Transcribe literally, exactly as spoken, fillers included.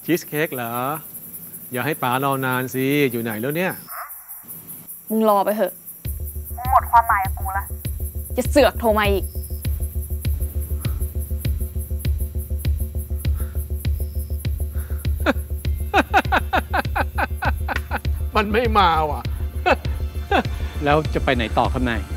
ชีสเค้กเหรออย่าให้ป๋ารอนานสิอยู่ไหนแล้วเนี่ยมึงรอไปเถอะมึงหมดความหมายกับกูละจะเสือกโทรมาอีกมันไม่มาว่ะแล้วจะไปไหนต่อครับนาย